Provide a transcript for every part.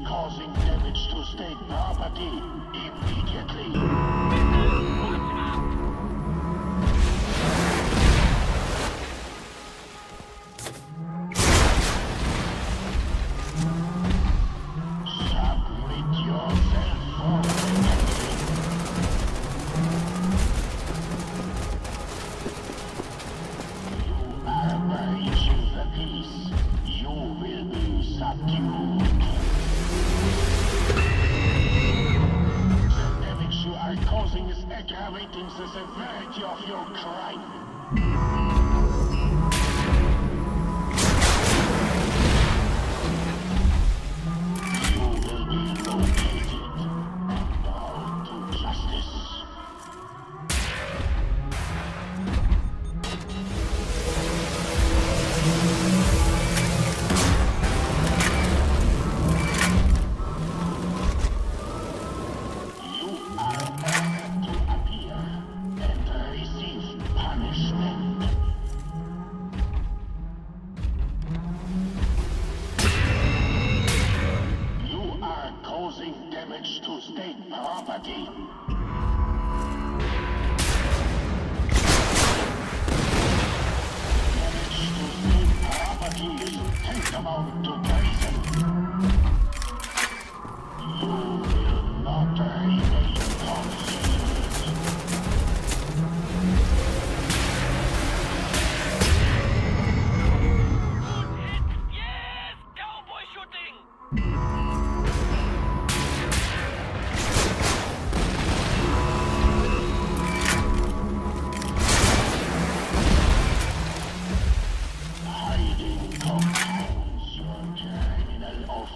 causing damage to state property immediately. Submit yourself for you are breaching the peace. You will be subdued. The damage you are causing is aggravating the severity of your crime. You will be located and brought to justice. You are ordered to appear and receive punishment. You are causing damage to state property. Damage to state property is tantamount to treason. You will not remain concealed. Yes! Cowboy shooting! Hiding compounds your criminal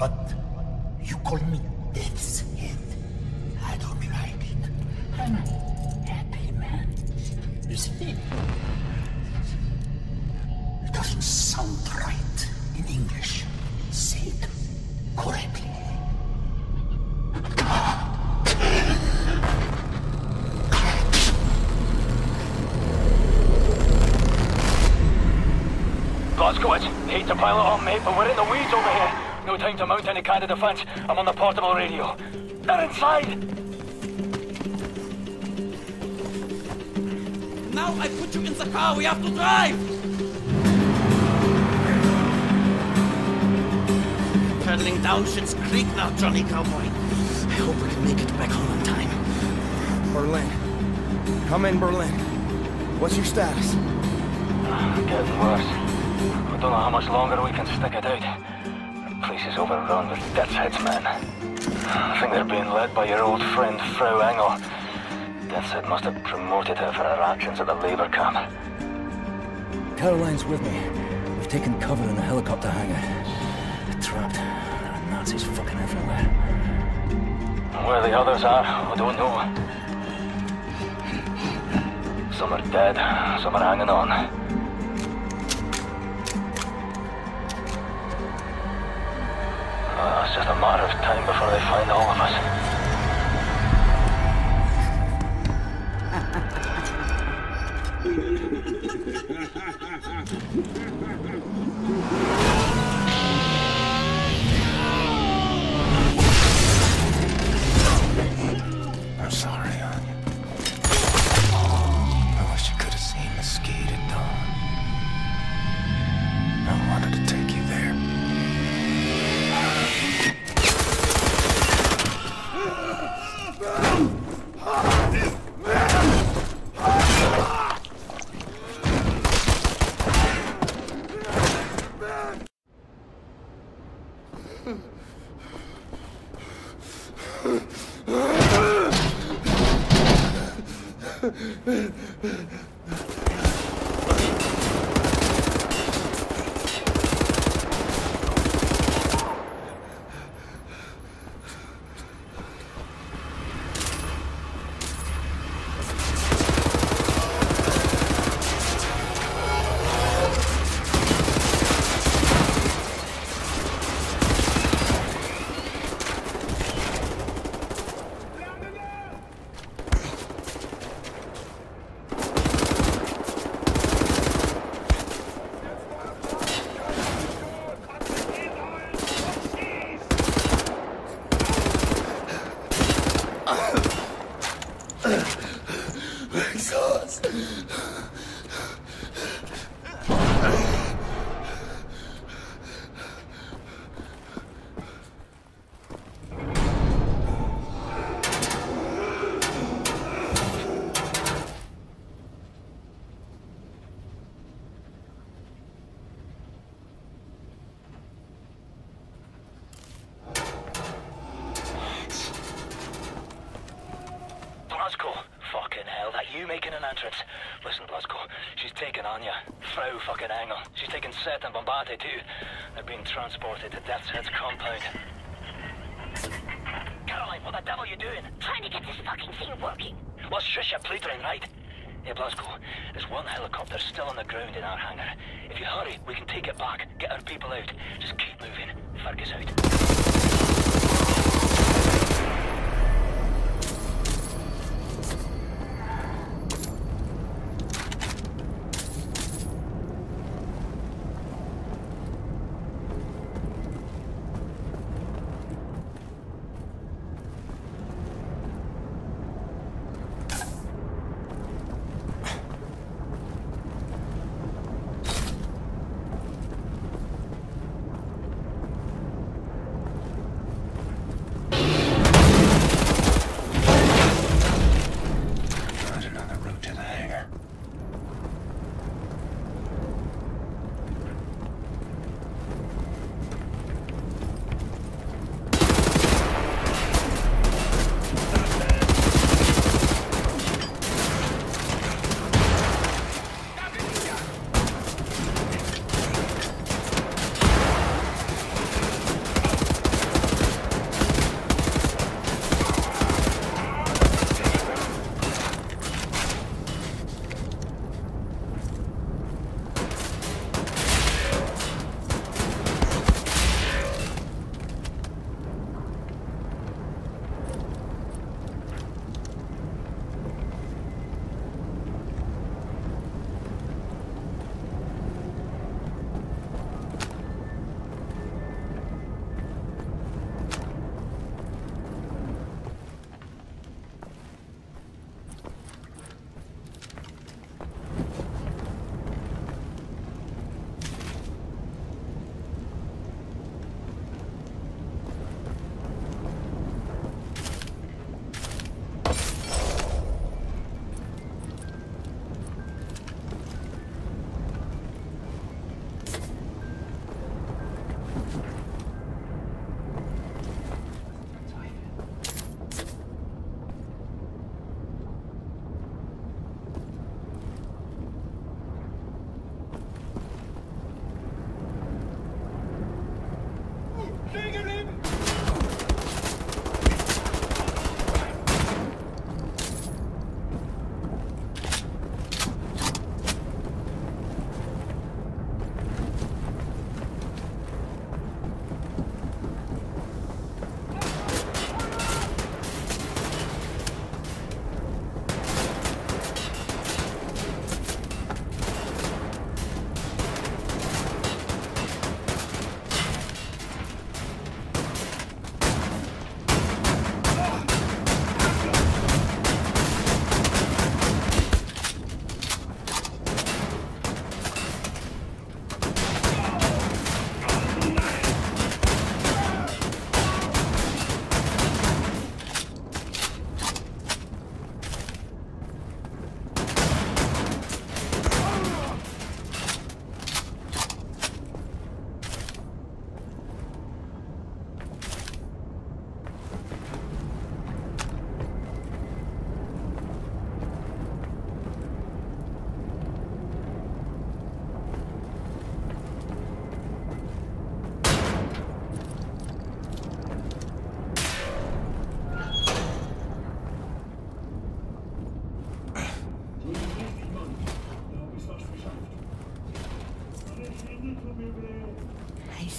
But you call me Death's Head. I don't like it. I'm a happy man. You see? It doesn't sound right in English. Say it correctly. Blazkowicz, hate to pile it on, mate, but we're in the weeds over here. No time to mount any kind of defense. I'm on the portable radio. They're inside! Now I put you in the car, we have to drive! Traveling down Schitt's Creek now, Johnny Cowboy. I hope we can make it back home in time. Berlin. Come in, Berlin. What's your status? Getting worse. I don't know how much longer we can stick it out. The place is overrun with Death's Head's men. I think they're being led by your old friend, Frau Engel. Death's Head must have promoted her for her actions at the labor camp. Caroline's with me. We've taken cover in a helicopter hangar. We're trapped. There are Nazis fucking everywhere. Where the others are, I don't know. Some are dead, some are hanging on. It's just a matter of time before they find all of us. I'm sorry, Anya. I wish you could have seen Mesquite at dawn. I wanted to take you there. Blazko, fucking hell, that you making an entrance? Listen, Blazko, she's taken Anya. Frau fucking Engel. She's taken Seth and Bombate too. They're being transported to Death's Head's compound. Caroline, what the devil are you doing? Trying to get this fucking thing working. Well, shush your plutering, right? Hey, Blazko, there's one helicopter still on the ground in our hangar. If you hurry, we can take it back, get our people out. Just keep moving. Fergus out.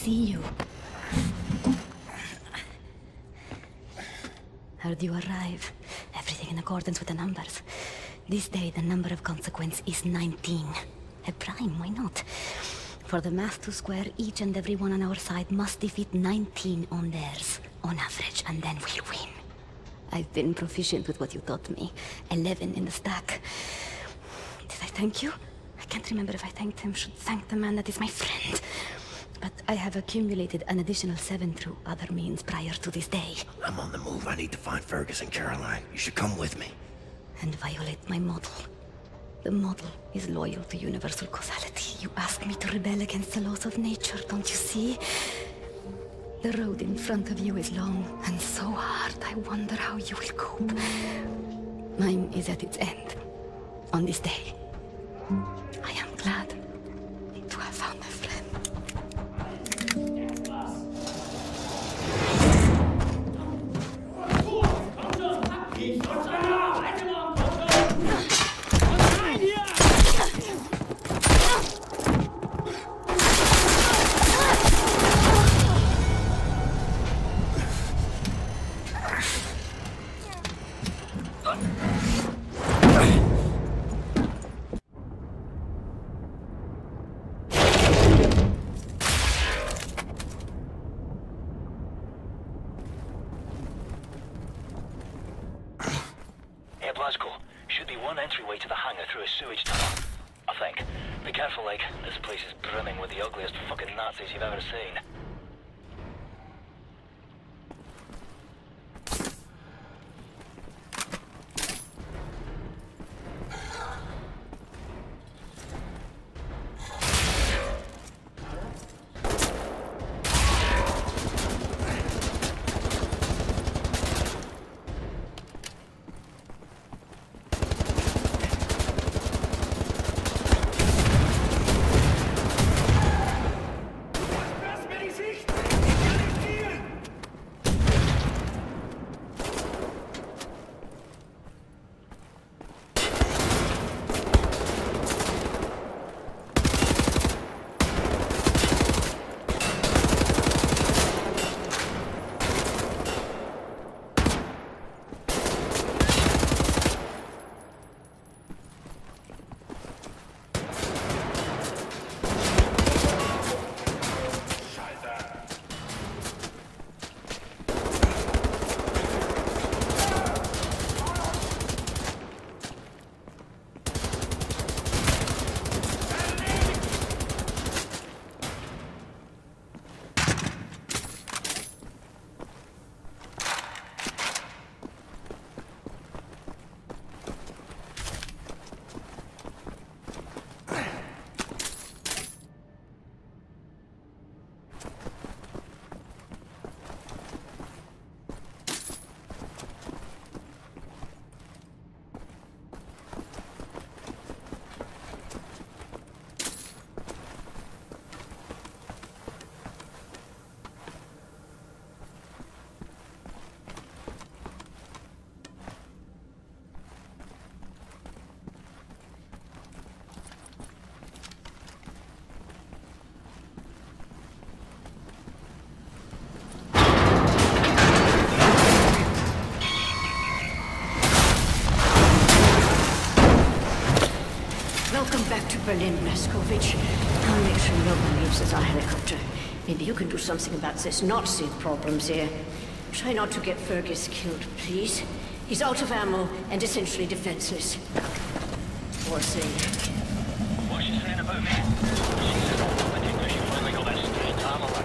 see you. Heard you arrive. Everything in accordance with the numbers. This day, the number of consequence is 19. A prime, why not? For the math to square, each and every one on our side must defeat 19 on theirs, on average, and then we'll win. I've been proficient with what you taught me. 11 in the stack. Did I thank you? I can't remember if I thanked him. Should thank the man that is my friend. But I have accumulated an additional 7 through other means prior to this day. I'm on the move. I need to find Fergus and Caroline. You should come with me. And violate my model. The model is loyal to universal causality. You ask me to rebel against the laws of nature, don't you see? The road in front of you is long and so hard. I wonder how you will cope. Mine is at its end. On this day. I am glad to have found a friend. Should be one entryway to the hangar through a sewage tunnel. I think. Be careful, like, this place is brimming with the ugliest fucking Nazis you've ever seen. Welcome back to Berlin, Blazkowicz. I'll make sure no one leaves as our helicopter. Maybe you can do something about this Nazi problems here. Try not to get Fergus killed, please. He's out of ammo and essentially defenseless. Poor thing. What's she saying about me? She said, I think that she finally got that strange armor like.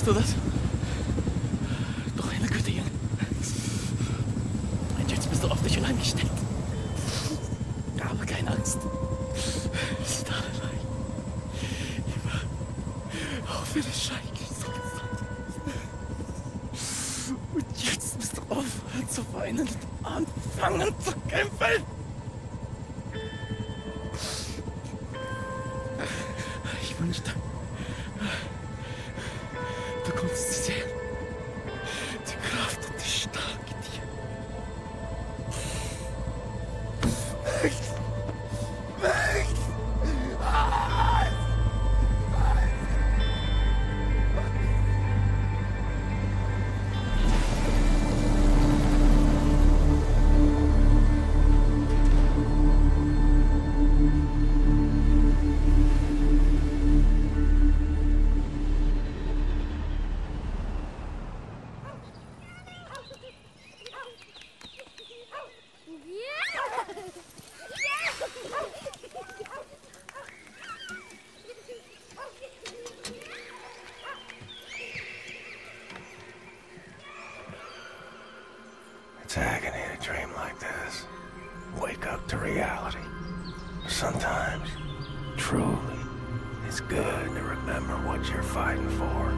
du das? Doch eine Güte, Junge. Und jetzt bist du auf dich allein gestellt. Aber keine Angst. Wir sind alle allein. Immer. Auch für den Schein. Und jetzt musst du aufhören zu weinen und anfangen zu kämpfen. Ich wünschte, du konntest sie sehen. Die Kraft und die Stärke in dir. It's agony to dream like this. Wake up to reality. Sometimes, truly, it's good to remember what you're fighting for.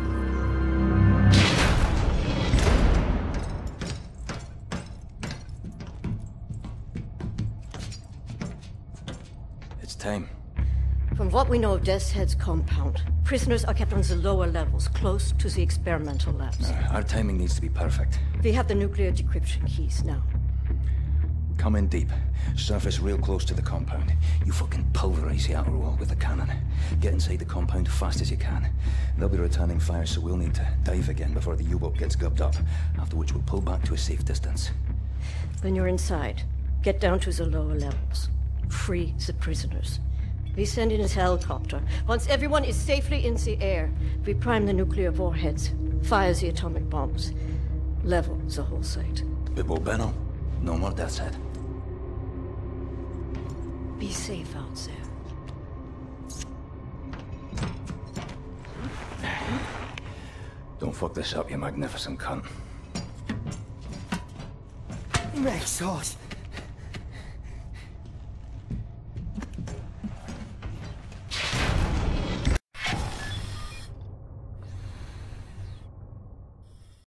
It's time. From what we know of Death's Head's compound, prisoners are kept on the lower levels, close to the experimental labs. Our timing needs to be perfect. We have the nuclear decryption keys now. Come in deep. Surface real close to the compound. You fucking pulverize the outer wall with the cannon. Get inside the compound fast as you can. They'll be returning fire, so we'll need to dive again before the U-boat gets gubbed up. After which we'll pull back to a safe distance. When you're inside, get down to the lower levels. Free the prisoners. We send in a helicopter. Once everyone is safely in the air, we prime the nuclear warheads, fire the atomic bombs, level the whole site. Bibbo Benno. No more Death's Head. Be safe out there. Don't fuck this up, you magnificent cunt. Rexos!